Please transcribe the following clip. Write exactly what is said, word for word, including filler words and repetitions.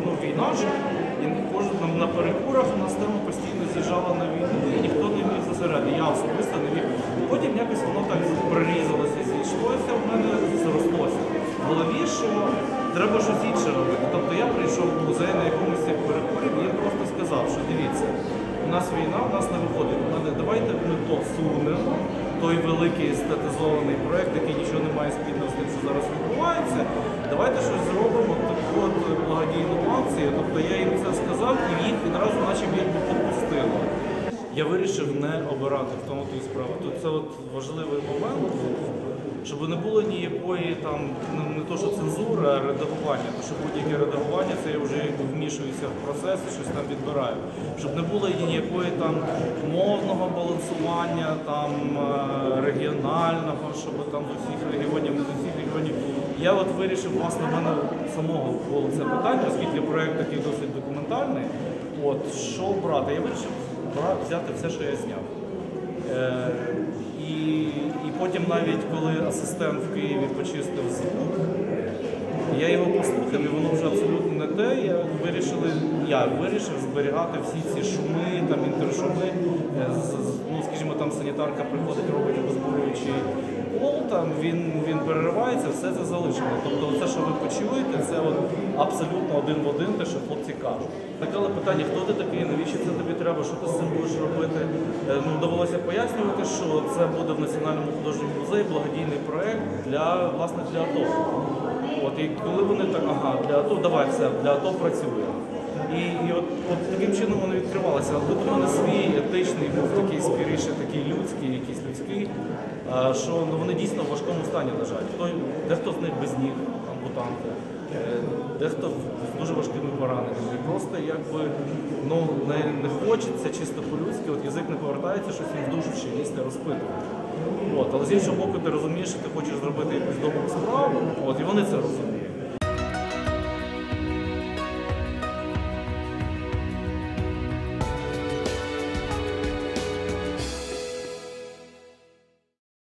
ну, війна ж, і кожен на перекурах у нас тема постійно з'їжджала на війну, і ніхто не міг зосередити. Я особисто не міг. Потім якось воно так прирізалося, зійшлося в мене, зрослося в голові, що треба щось інше робити. Тобто я прийшов в музей на якомусь цих перекурів, і я просто сказав, що дивіться, у нас війна, у нас не виходить. У мене давайте ми то сунемо, той великий статизований проєкт, який нічого не має спільного з тим, що зараз відбувається. Давайте щось зробимо, таку от благодійну акцію. Тобто я їм це сказав, і їх відразу наче якби попустило. Я вирішив не обирати, в тому то і справа. Тут це от важливий момент, щоб не було ніякої там, не то що цензури, а редагування. Тому що будь-яке редагування це я вже вмішуюся в процес і щось там відбираю. Щоб не було ніякої там мовного балансування, там регіонального, щоб там з усіх регіонів, не з усіх регіонів. Я от вирішив, власне, в мене самого було це питання, оскільки проєкт такий досить документальний. От, що брати? Я вирішив взяти все, що я зняв. Е, і, і потім навіть, коли асистент в Києві почистив звук, я його послухав, і воно вже абсолютно не те. Я, вирішили, я вирішив зберігати всі ці шуми, там, інтершуми. Ну, скажімо, там санітарка приходить, робить обезболюючий пол, там, він, він переривається, все це залишено. Тобто все, що ви почуєте, це от абсолютно один в один те, що хлопці кажуть. Так, але питання, хто ти такий, навіщо це тобі треба, що ти з цим будеш робити? Ну, довелося пояснювати, що це буде в Національному художньому музеї благодійний проєкт для, власне, для АТО. От, і коли вони так, ага, для АТО, давай все, для АТО працює. І, і от, от таким чином вони відкривалися. Але тут у мене свій етичний був такий скоріше, такий людський, якийсь людський, що ну, вони дійсно в важкому стані лежать. Хто, дехто з них без ніг, ампутанти, дехто з дуже важкими пораненнями. І просто якби ну, не, не хочеться чисто по-людськи, от язик не повертається, щось їм в душу ще лізти, розпитувати. От, але з іншого боку, ти розумієш, що ти хочеш зробити якусь добру справу, от, і вони це розуміють.